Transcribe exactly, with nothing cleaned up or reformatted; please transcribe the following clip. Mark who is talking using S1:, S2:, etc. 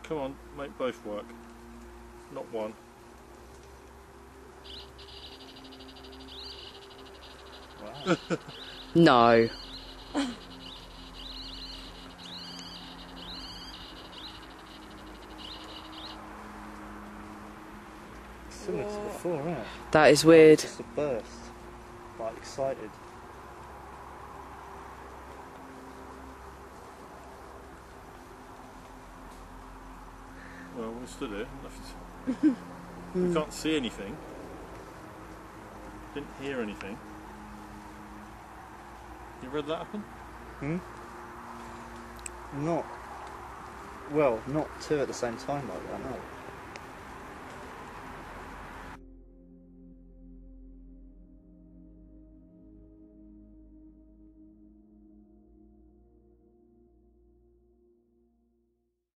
S1: Come on, make both work. Not one.
S2: Wow.
S3: No.
S2: Similar to before, isn't it?
S3: That is weird.
S2: Just a burst. Like excited.
S1: Well, we're still here. We can't see anything. Didn't hear anything. You read that happen?
S2: Hmm? Not. Well, not two at the same time like that, no.